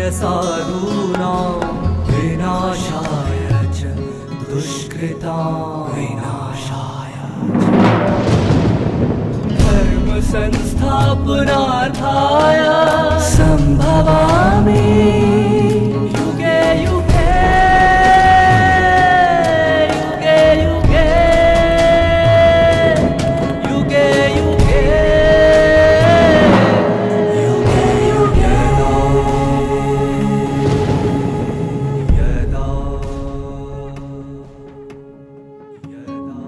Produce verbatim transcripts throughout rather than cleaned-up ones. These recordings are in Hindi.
साधूनां विनाशाय च दुष्कृतां विनाशाय धर्म संस्थापनार्थाय संभवामि युगे युगे युगे युगे युगे युगे युगे युगे यदा यदा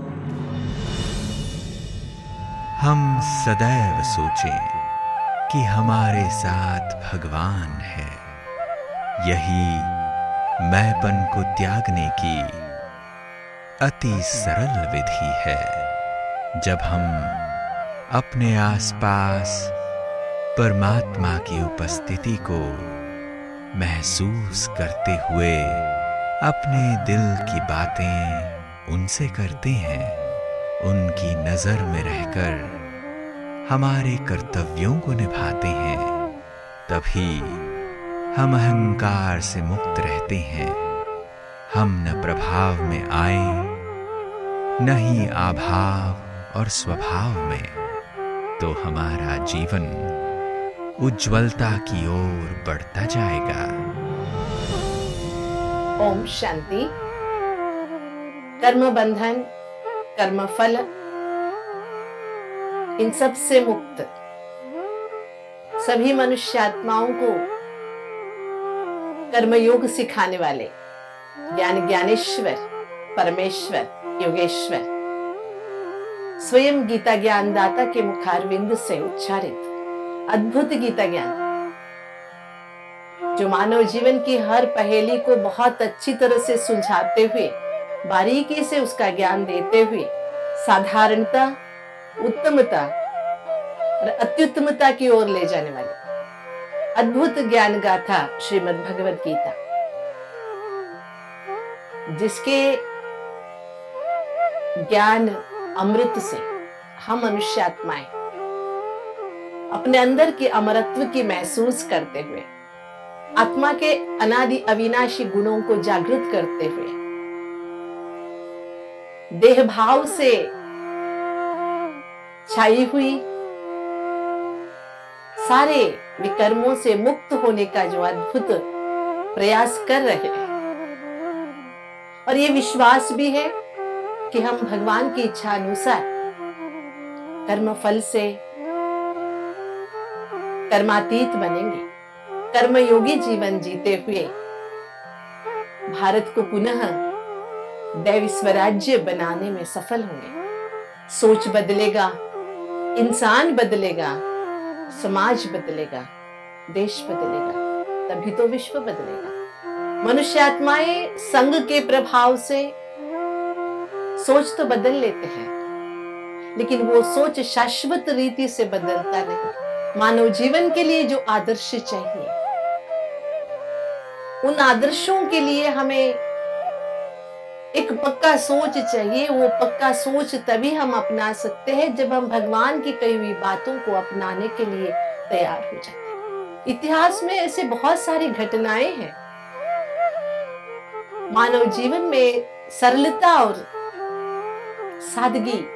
हम सदैव सोचें कि हमारे साथ भगवान है। यही मैंपन को त्यागने की अति सरल विधि है। जब हम अपने आसपास परमात्मा की उपस्थिति को महसूस करते हुए अपने दिल की बातें उनसे करते हैं, उनकी नजर में रहकर हमारे कर्तव्यों को निभाते हैं, तभी हम अहंकार से मुक्त रहते हैं। हम न प्रभाव में आए, न ही आभाव और स्वभाव में, तो हमारा जीवन उज्ज्वलता की ओर बढ़ता जाएगा। ओम शांति। कर्म बंधन, कर्म फल, इन सब से मुक्त सभी मनुष्य आत्माओं को कर्मयोग सिखाने वाले ज्ञान ज्ञानेश्वर, परमेश्वर, योगेश्वर स्वयं गीता ज्ञानदाता के मुखारविंद से उच्चारित अद्भुत गीता ज्ञान, जो मानव जीवन की हर पहेली को बहुत अच्छी तरह से सुलझाते हुए, बारीकी से उसका ज्ञान देते हुए साधारणता, उत्तमता और अत्युत्तमता की ओर ले जाने वाली अद्भुत ज्ञान गाथा श्रीमद् भगवद गीता, जिसके ज्ञान अमृत से हम मनुष्य आत्माएं अपने अंदर के अमरत्व की महसूस करते हुए, आत्मा के अनादि अविनाशी गुणों को जागृत करते हुए, देह भाव से छाई हुई सारे विकर्मों से मुक्त होने का जो अद्भुत प्रयास कर रहे हैं, और ये विश्वास भी है कि हम भगवान की इच्छा अनुसार कर्म फल से कर्मातीत बनेंगे, कर्मयोगी जीवन जीते हुए भारत को पुनः दैवी स्वराज्य बनाने में सफल होंगे। सोच बदलेगा, इंसान बदलेगा, समाज बदलेगा, देश बदलेगा, तभी तो विश्व बदलेगा। मनुष्य आत्माएं संग के प्रभाव से सोच तो बदल लेते हैं, लेकिन वो सोच शाश्वत रीति से बदलता नहीं। मानव जीवन के लिए जो आदर्श चाहिए, उन आदर्शों के लिए हमें एक पक्का सोच चाहिए। वो पक्का सोच तभी हम अपना सकते हैं जब हम भगवान की कही हुई बातों को अपनाने के लिए तैयार हो जाते हैं। इतिहास में ऐसे बहुत सारी घटनाएं हैं। मानव जीवन में सरलता और सादगी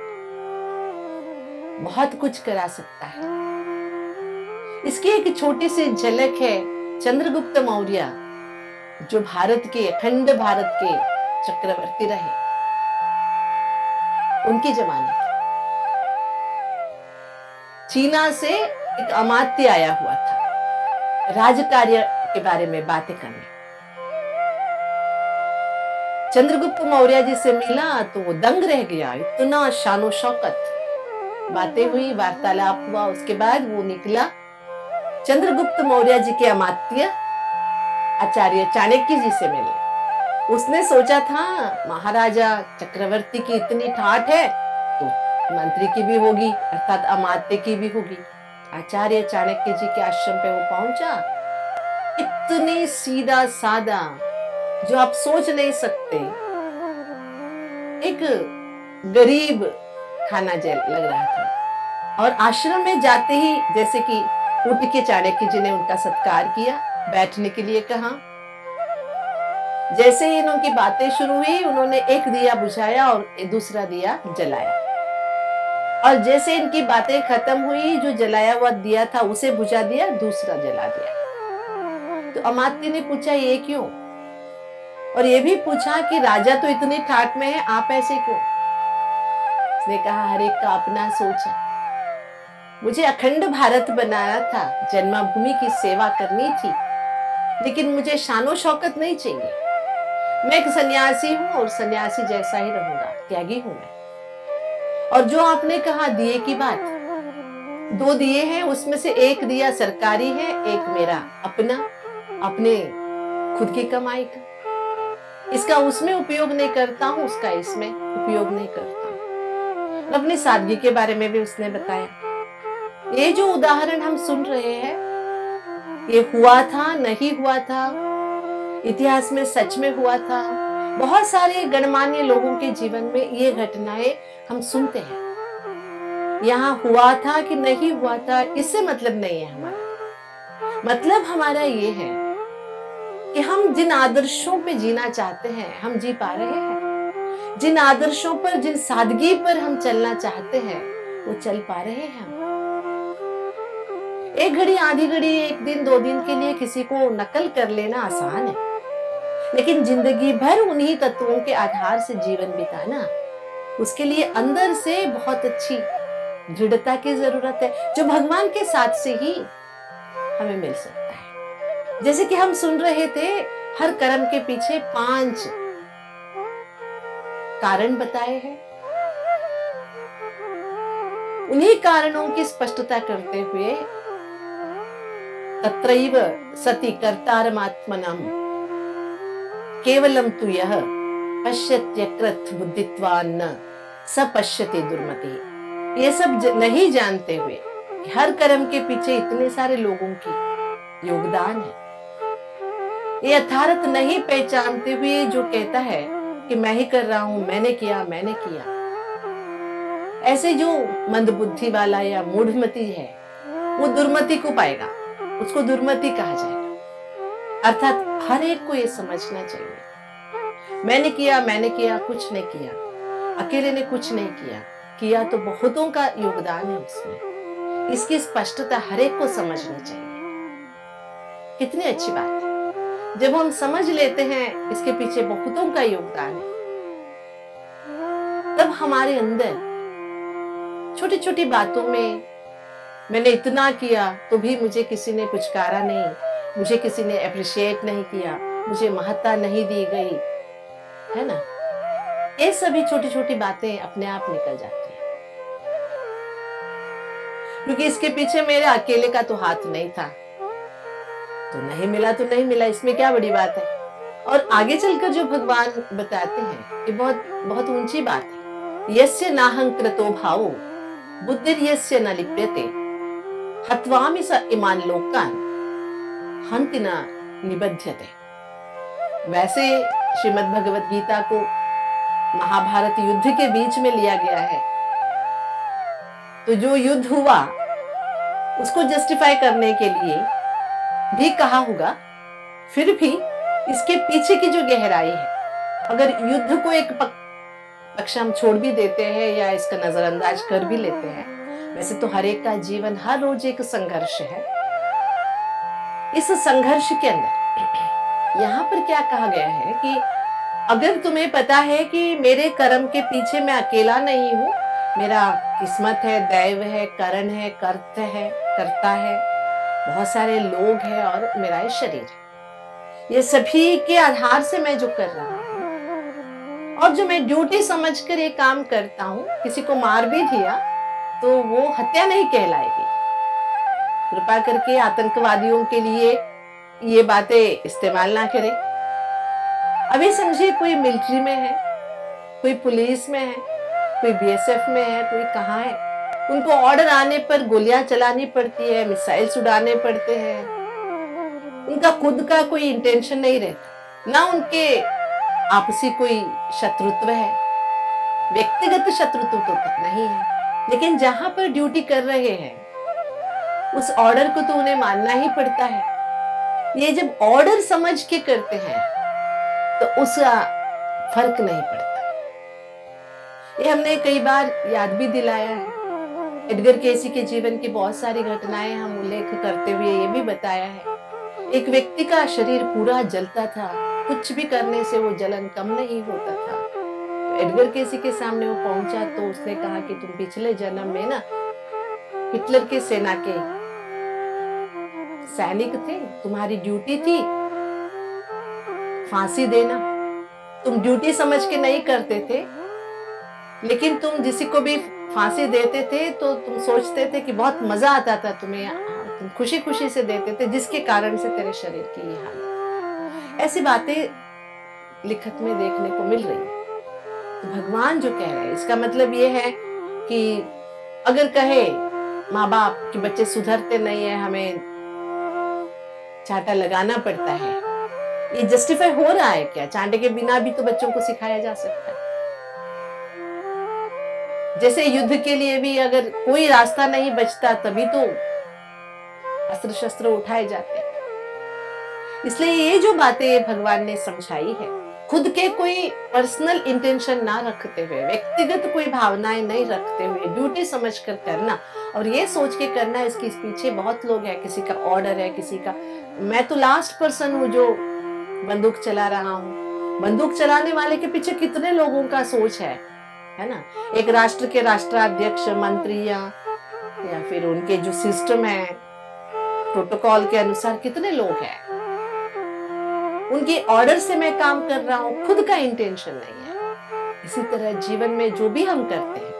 बहुत कुछ करा सकता है। इसकी एक छोटी सी झलक है चंद्रगुप्त मौर्य, जो भारत के अखंड भारत के चक्रवर्ती रहे। उनके जमाने में चीना से एक अमात्य आया हुआ था राजकार्य के बारे में बातें करने। चंद्रगुप्त मौर्य जी से मिला तो वो दंग रह गया, इतना शानो शौकत। बातें हुई, वार्तालाप हुआ, उसके बाद वो निकला चंद्रगुप्त मौर्य जी के अमात्य आचार्य चाणक्य जी से मिले। उसने सोचा था महाराजा चक्रवर्ती की इतनी ठाठ है तो मंत्री की भी होगी, अर्थात अमात्य की भी होगी। आचार्य चाणक्य जी के आश्रम पे वो पहुंचा, इतनी सीधा सादा जो आप सोच नहीं सकते, एक गरीब खाना जेल लग रहा था। और आश्रम में जाते ही जैसे कि उठ के चाणक्य जी ने उनका सत्कार किया बैठने के लिए कहा। जैसे ही इनकी बातें शुरू हुई, उन्होंने एक दिया बुझाया और दूसरा दिया जलाया। और जैसे इनकी बातें खत्म हुई, जो जलाया हुआ दिया था उसे बुझा दिया, दूसरा जला दिया। तो अमात्य ने पूछा ये क्यों, और ये भी पूछा कि राजा तो इतनी ठाट में है, आप ऐसे क्यों। उसने कहा हर एक का अपना सोच है। मुझे अखंड भारत बनाया था, जन्मभूमि की सेवा करनी थी, लेकिन मुझे शानो शौकत नहीं चाहिए। मैं एक सन्यासी हूं और सन्यासी जैसा ही रहूंगा, त्यागी हूं मैं। और जो आपने कहा दिए की बात, दो दिए हैं, उसमें से एक दिया सरकारी है, एक मेरा अपना, अपने खुद की कमाई का। इसका उसमें उपयोग नहीं करता हूं, उसका इसमें उपयोग नहीं करता हूं। अपनी सादगी के बारे में भी उसने बताया। ये जो उदाहरण हम सुन रहे हैं, ये हुआ था, नहीं हुआ था, इतिहास में सच में हुआ था। बहुत सारे गणमान्य लोगों के जीवन में ये घटनाएं हम सुनते हैं। यहाँ हुआ था कि नहीं हुआ था, इससे मतलब नहीं है हमारा। मतलब हमारा ये है कि हम जिन आदर्शों पे जीना चाहते हैं, हम जी पा रहे हैं। जिन आदर्शों पर, जिन सादगी पर हम चलना चाहते हैं, वो चल पा रहे हैं हम। एक घड़ी, आधी घड़ी, एक दिन, दो दिन के लिए किसी को नकल कर लेना आसान है, लेकिन जिंदगी भर उन्हीं तत्वों के आधार से जीवन बिताना, उसके लिए अंदर से बहुत अच्छी दृढ़ता की जरूरत है, जो भगवान के साथ से ही हमें मिल सकता है। जैसे कि हम सुन रहे थे, हर कर्म के पीछे पांच कारण बताए हैं। उन्हीं कारणों की स्पष्टता करते हुए तत्रैव सति कर्तारमात्मनम केवलम तु यह पश्यत्यकृत बुद्धित्वान् न स पश्यति दुर्मति। ये सब ज, नहीं जानते हुए कि हर कर्म के पीछे इतने सारे लोगों की योगदान है, ये यथार्थ नहीं पहचानते हुए जो कहता है कि मैं ही कर रहा हूं, मैंने किया, मैंने किया, ऐसे जो मंदबुद्धि वाला या मूढ़मती है, वो दुर्मति को पाएगा, उसको दुर्मति कहा जाएगा। अर्थात हर एक को ये समझना चाहिए, मैंने किया, मैंने किया, कुछ नहीं किया, अकेले ने कुछ नहीं किया, किया तो बहुतों का योगदान है उसमें। इसकी स्पष्टता हर एक को समझनी चाहिए। कितनी अच्छी बात है जब हम समझ लेते हैं इसके पीछे बहुतों का योगदान है, तब हमारे अंदर छोटी छोटी बातों में मैंने इतना किया तो भी मुझे किसी ने पुचकारा नहीं, मुझे किसी ने अप्रिशिएट नहीं किया, मुझे महत्ता नहीं दी गई, है ना। ये सभी छोटी छोटी बातें अपने आप निकल जाती हैं, क्योंकि इसके पीछे मेरे अकेले का तो हाथ नहीं था, तो नहीं मिला तो नहीं मिला, इसमें क्या बड़ी बात है। और आगे चलकर जो भगवान बताते हैं, ये बहुत बहुत ऊंची बात है। यस्य नाहंकृतो भावो बुद्धिर्यस्य न लिप्यते हत्वामि स इमान लोकान हन्ति न निबध्यते। वैसे श्रीमद् भगवत गीता को महाभारत युद्ध के बीच में लिया गया है, तो जो युद्ध हुआ उसको जस्टिफाई करने के लिए भी कहा होगा, फिर भी इसके पीछे की जो गहराई है, अगर युद्ध को एक पक्ष हम छोड़ भी देते हैं या इसका नजरअंदाज कर भी लेते हैं, वैसे तो हर एक का जीवन हर रोज एक संघर्ष है। इस संघर्ष के अंदर यहाँ पर क्या कहा गया है कि अगर तुम्हें पता है कि मेरे कर्म के पीछे मैं अकेला नहीं हूं, मेरा किस्मत है, दैव है, करण है, कर्त है, कर्ता है, बहुत सारे लोग हैं और मेरा ये शरीर है, ये सभी के आधार से मैं जो कर रहा हूं और जो मैं ड्यूटी समझकर ये काम करता हूं, किसी को मार भी दिया तो वो हत्या नहीं कहलाएगी। कृपा करके आतंकवादियों के लिए ये बातें इस्तेमाल ना करें। अभी समझिए कोई मिलिट्री में है, कोई पुलिस में है, कोई बीएसएफ में है, कोई कहाँ है, उनको ऑर्डर आने पर गोलियां चलानी पड़ती है, मिसाइल्स उड़ाने पड़ते हैं, उनका खुद का कोई इंटेंशन नहीं रहता, ना उनके आपसी कोई शत्रुत्व है, व्यक्तिगत शत्रुत्व तो तक नहीं है, लेकिन जहां पर ड्यूटी कर रहे हैं उस ऑर्डर को तो उन्हें मानना ही पड़ता है। ये जब ऑर्डर समझ के करते हैं तो उसका फर्क नहीं पड़ता। ये हमने कई बार याद भी दिलाया है। एडगर केसी के जीवन की बहुत सारी घटनाएं हम उल्लेख करते हुए ये भी बताया है। एक व्यक्ति का शरीर पूरा जलता था, कुछ भी करने से वो जलन कम नहीं होता था। तो एडगर केसी के सामने वो पहुंचा तो उसने कहा कि तुम पिछले जन्म में ना हिटलर के सेना के सैनिक थे, तुम्हारी ड्यूटी थी फांसी देना। तुम ड्यूटी समझ के नहीं करते थे, लेकिन तुम किसी को भी फांसी देते थे तो तुम सोचते थे कि बहुत मजा आता था तुम्हें, तुम खुशी खुशी से देते थे, जिसके कारण से तेरे शरीर की ये हालत। ऐसी बातें लिखत में देखने को मिल रही है। तो भगवान जो कह रहे हैं इसका मतलब ये है कि अगर कहे माँ बाप कि बच्चे सुधरते नहीं है, हमें चांटा लगाना पड़ता है, ये जस्टिफाई हो रहा है क्या? चांटे के बिना भी तो बच्चों को सिखाया जा सकता है। जैसे युद्ध के लिए भी अगर कोई रास्ता नहीं बचता तभी तो अस्त्र शस्त्र उठाए जाते हैं। इसलिए ये जो बातें भगवान ने समझाई है, खुद के कोई पर्सनल इंटेंशन ना रखते हुए, व्यक्तिगत कोई भावनाएं नहीं रखते हुए, ड्यूटी समझकर करना और ये सोच के करना। इसके पीछे बहुत लोग हैं, किसी का ऑर्डर है, किसी का मैं तो लास्ट पर्सन हूँ जो बंदूक चला रहा हूँ। बंदूक चलाने वाले के पीछे कितने लोगों का सोच है, है ना? एक राष्ट्र के राष्ट्राध्यक्ष, मंत्रियां या फिर उनके जो सिस्टम है प्रोटोकॉल के अनुसार कितने लोग हैं, उनके ऑर्डर से मैं काम कर रहा हूं, खुद का इंटेंशन नहीं है। इसी तरह जीवन में जो भी हम करते हैं,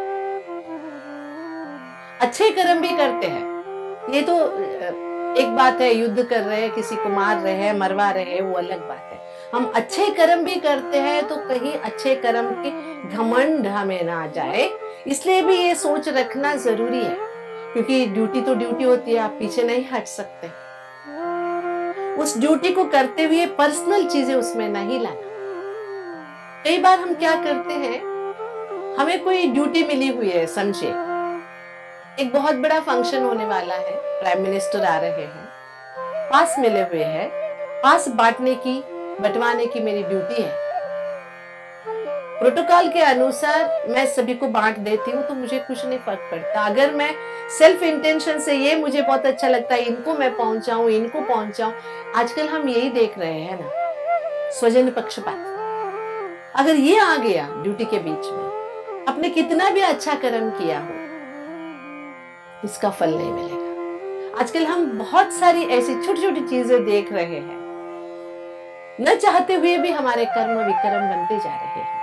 अच्छे कर्म भी करते हैं। ये तो एक बात है, युद्ध कर रहे हैं, किसी को मार रहे हैं, मरवा रहे हैं, वो अलग बात है। हम अच्छे कर्म भी करते हैं तो कहीं अच्छे कर्म के घमंड हमें ना आ जाए, इसलिए भी ये सोच रखना जरूरी है। क्योंकि ड्यूटी तो ड्यूटी होती है, आप पीछे नहीं हट सकते। उस ड्यूटी को करते हुए पर्सनल चीजें उसमें नहीं लाना। कई बार हम क्या करते हैं, हमें कोई ड्यूटी मिली हुई है, समझे एक बहुत बड़ा फंक्शन होने वाला है, प्राइम मिनिस्टर आ रहे हैं, पास मिले हुए हैं, पास बांटने की बंटवाने की मेरी ड्यूटी है। प्रोटोकॉल के अनुसार मैं सभी को बांट देती हूँ तो मुझे कुछ नहीं फर्क पड़ता। अगर मैं सेल्फ इंटेंशन से ये मुझे बहुत अच्छा लगता है, इनको मैं पहुंचाऊं, इनको पहुंचाऊं, आजकल हम यही देख रहे हैं ना, स्वजन पक्षपात। अगर ये आ गया ड्यूटी के बीच में, आपने कितना भी अच्छा कर्म किया हो, इसका फल नहीं मिलेगा। आजकल हम बहुत सारी ऐसी छोटी छोटी चीजें देख रहे हैं, न चाहते हुए भी हमारे कर्म विकर्म बनते जा रहे हैं।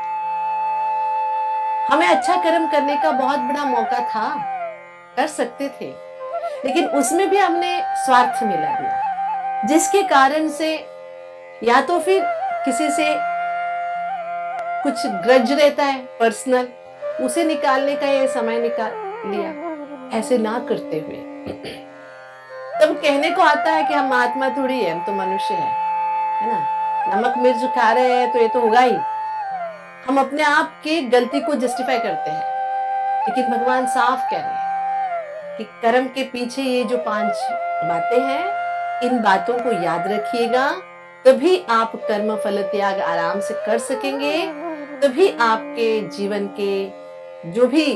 हमें अच्छा कर्म करने का बहुत बड़ा मौका था, कर सकते थे, लेकिन उसमें भी हमने स्वार्थ मिला दिया, जिसके कारण से या तो फिर किसी से कुछ ग्रज रहता है पर्सनल, उसे निकालने का ये समय निकाल लिया। ऐसे ना करते हुए तब कहने को आता है कि हम महात्मा थोड़ी है, हम तो मनुष्य है, है ना? नमक मिर्च खा रहे हैं तो ये तो होगा ही। हम अपने आप की गलती को जस्टिफाई करते हैं, लेकिन भगवान साफ कह रहे हैं कि कर्म के पीछे ये जो पांच बातें हैं, इन बातों को याद रखिएगा, तभी आप कर्म फल त्याग आराम से कर सकेंगे। तभी आपके जीवन के जो भी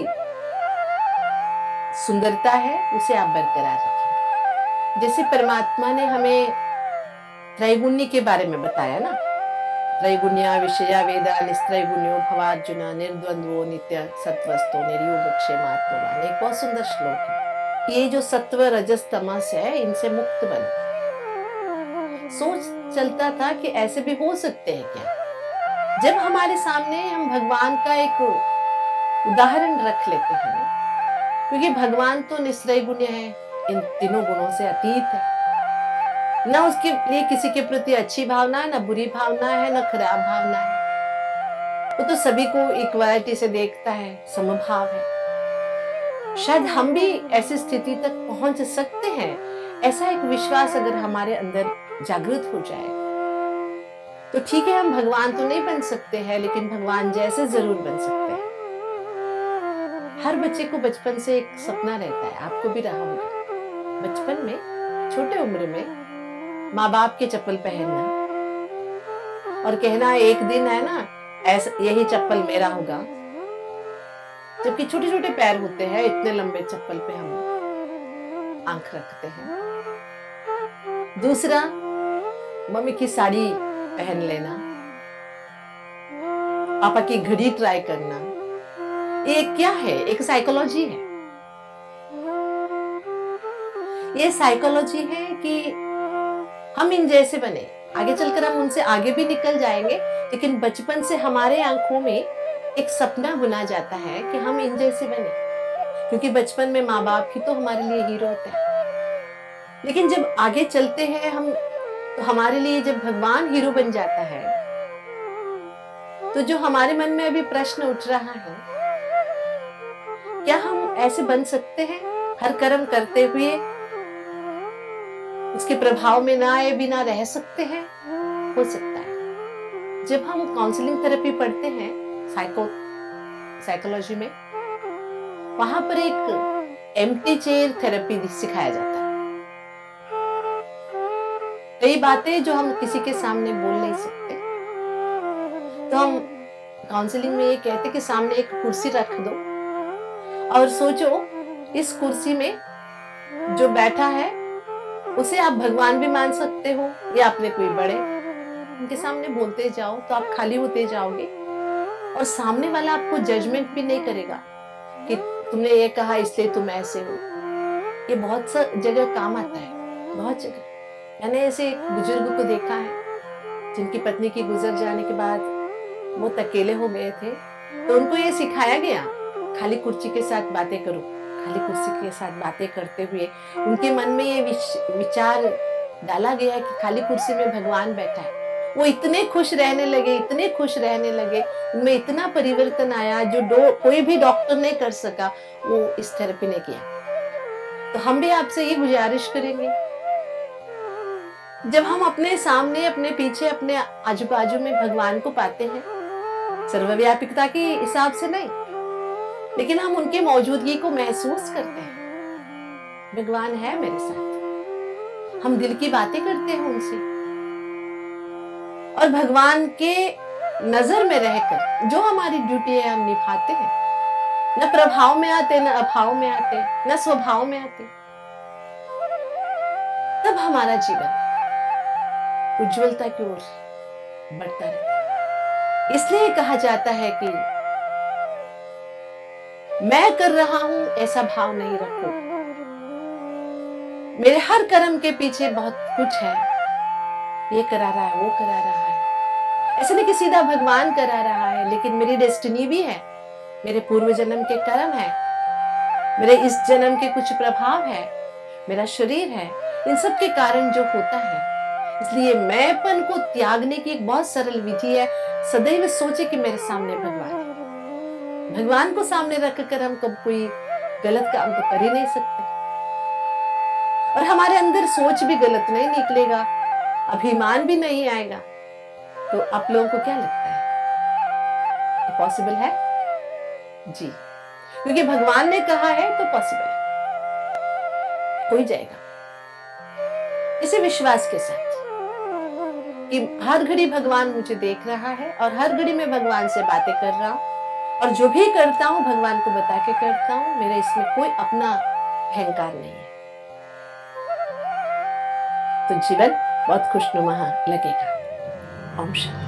सुंदरता है उसे आप बरकरार रखें। जैसे परमात्मा ने हमें त्रैगुण्य के बारे में बताया ना, त्रैगुण्या विषया वेदा निस्त्रैगुण्यो भवार्जुन निर्द्वंद्वो नित्य सत्वस्तो निर्योग क्षेमात्मवान। एक बहुत सुंदर श्लोक है। ये जो सत्व रजस तमस है, इनसे मुक्त बनो। सोच चलता था कि ऐसे भी हो सकते हैं क्या? जब हमारे सामने हम भगवान का एक उदाहरण रख लेते हैं, क्योंकि भगवान तो निस्त्रय गुण्य है, इन तीनों गुणों से अतीत है। न उसके लिए किसी के प्रति अच्छी भावना है, न बुरी भावना है, न खराब भावना है। वो तो सभी को इक्वालिटी से देखता है, समभाव है। शायद हम भी ऐसी स्थिति तक पहुंच सकते हैं। ऐसा एक विश्वास अगर हमारे अंदर जागृत हो जाए तो ठीक है, हम भगवान तो नहीं बन सकते हैं, लेकिन भगवान जैसे जरूर बन सकते हैं। हर बच्चे को बचपन से एक सपना रहता है, आपको भी रहा होगा। बचपन में, छोटे उम्र में माँ बाप के चप्पल पहनना और कहना एक दिन है ना ऐसा यही चप्पल मेरा होगा, जबकि छोटे छोटे पैर होते हैं, इतने लंबे चप्पल पे हम आंख रखते हैं। दूसरा, मम्मी की साड़ी पहन लेना, पापा की घड़ी ट्राई करना। ये क्या है? एक साइकोलॉजी है। ये साइकोलॉजी है कि हम इन जैसे बने, आगे चलकर हम उनसे आगे भी निकल जाएंगे, लेकिन बचपन से हमारे आंखों में एक सपना बुना जाता है कि हम इन जैसे बने, क्योंकि बचपन में माँ बाप ही तो हमारे लिए हीरो होते हैं। लेकिन जब आगे चलते हैं हम, तो हमारे लिए जब भगवान हीरो बन जाता है, तो जो हमारे मन में अभी प्रश्न उठ रहा है, क्या हम ऐसे बन सकते हैं हर कर्म करते हुए उसके प्रभाव में ना आए बिना रह सकते हैं? हो सकता है। जब हम काउंसलिंग थेरेपी पढ़ते हैं साइको साइकोलॉजी में, वहां पर एक एम्प्टी चेयर थेरेपी सिखाया जाता है। कई बातें जो हम किसी के सामने बोल नहीं सकते, तो हम काउंसलिंग में ये कहते कि सामने एक कुर्सी रख दो और सोचो इस कुर्सी में जो बैठा है उसे आप भगवान भी मान सकते हो या अपने कोई बड़े। उनके सामने बोलते जाओ तो आप खाली होते जाओगे और सामने वाला आपको जजमेंट भी नहीं करेगा कि तुमने ये कहा इसलिए तुम ऐसे हो। ये बहुत सा जगह काम आता है, बहुत जगह। मैंने ऐसे एक बुजुर्ग को देखा है जिनकी पत्नी की गुजर जाने के बाद वो अकेले हो गए थे, तो उनको ये सिखाया गया खाली कुर्सी के साथ बातें करो। खाली कुर्सी के साथ बातें करते हुए उनके मन में ये विचार डाला गया कि खाली कुर्सी में भगवान बैठा है। वो इतने खुश रहने लगे, इतने खुश रहने लगे, उनमें इतना परिवर्तन आया जो डो, कोई भी डॉक्टर नहीं कर सका, वो इस थेरेपी ने किया। तो हम भी आपसे ये गुजारिश करेंगे, जब हम अपने सामने, अपने पीछे, अपने आजू बाजू में भगवान को पाते हैं, सर्वव्यापिकता के हिसाब से नहीं, लेकिन हम उनकी मौजूदगी को महसूस करते हैं। भगवान है मेरे साथ, हम दिल की बातें करते हैं उनसे, और भगवान के नजर में रहकर जो हमारी ड्यूटी है हम निभाते हैं। न प्रभाव में आते, न अभाव में आते, न स्वभाव में आते। तब हमारा जीवन उज्जवलता की ओर बढ़ता रहता है। इसलिए कहा जाता है कि मैं कर रहा हूं ऐसा भाव नहीं रखो, मेरे हर कर्म के पीछे बहुत कुछ है, ये करा रहा है, वो करा रहा है। ऐसा नहीं कि सीधा भगवान करा रहा है, लेकिन मेरी डेस्टिनी भी है, मेरे पूर्व जन्म के कर्म है, मेरे इस जन्म के कुछ प्रभाव है, मेरा शरीर है, इन सब के कारण जो होता है। इसलिए मैंपन को त्यागने की एक बहुत सरल विधि है, सदैव सोचे कि मेरे सामने भगवान है। भगवान को सामने रखकर हम कब कोई गलत काम तो कर ही नहीं सकते, और हमारे अंदर सोच भी गलत नहीं निकलेगा, अभिमान भी नहीं आएगा। तो आप लोगों को क्या लगता है, ये पॉसिबल है? जी, क्योंकि भगवान ने कहा है तो पॉसिबल है, हो ही जाएगा। इसे विश्वास के साथ कि हर घड़ी भगवान मुझे देख रहा है और हर घड़ी मैं भगवान से बातें कर रहा हूं, और जो भी करता हूं भगवान को बता के करता हूं, मेरा इसमें कोई अपना अहंकार नहीं है, तो जीवन बहुत खुशनुमा लगेगा। ओम शांति।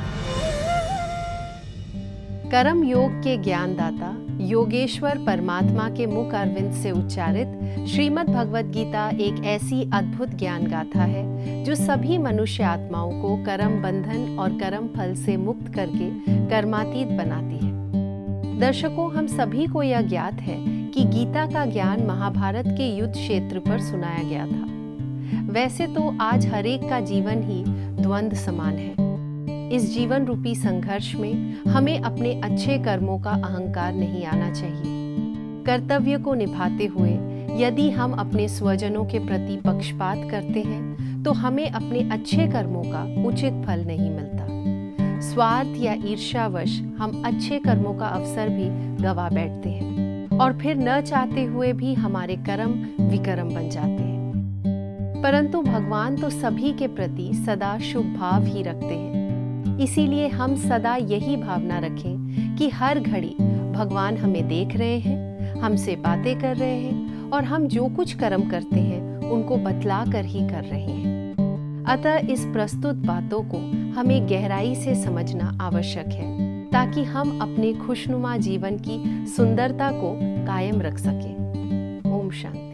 कर्म योग के ज्ञानदाता योगेश्वर परमात्मा के मुख अरविंद से उच्चारित श्रीमद् भगवद गीता एक ऐसी अद्भुत ज्ञान गाथा है जो सभी मनुष्य आत्माओं को कर्म बंधन और कर्म फल से मुक्त करके कर्मातीत बनाती है। दर्शकों, हम सभी को यह ज्ञात है कि गीता का ज्ञान महाभारत के युद्ध क्षेत्र पर सुनाया गया था। वैसे तो आज हरेक का जीवन ही द्वंद्व समान है। इस जीवन रूपी संघर्ष में हमें अपने अच्छे कर्मों का अहंकार नहीं आना चाहिए। कर्तव्य को निभाते हुए यदि हम अपने स्वजनों के प्रति पक्षपात करते हैं तो हमें अपने अच्छे कर्मों का उचित फल नहीं मिलता। स्वार्थ या ईर्ष्यावश हम अच्छे कर्मों का अवसर भी गवा बैठते हैं और फिर न चाहते हुए भी हमारे कर्म विकर्म बन जाते हैं। परंतु भगवान तो सभी के प्रति सदा शुभ भाव ही रखते हैं। इसीलिए हम सदा यही भावना रखें कि हर घड़ी भगवान हमें देख रहे हैं, हमसे बातें कर रहे हैं और हम जो कुछ कर्म करते हैं उनको बतला कर ही कर रहे हैं। अतः इस प्रस्तुत बातों को हमें गहराई से समझना आवश्यक है ताकि हम अपने खुशनुमा जीवन की सुंदरता को कायम रख सकें। ओम शांति।